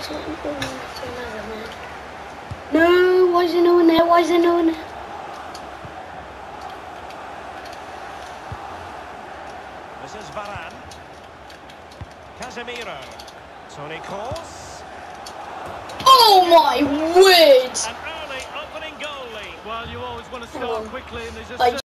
it's not important to another man. No, why is there no one there? Why is there no one there? This is Varane. Casemiro. Toni Kroos. Oh my word! An early opening goal lead. Well, you always want to start quickly and there's just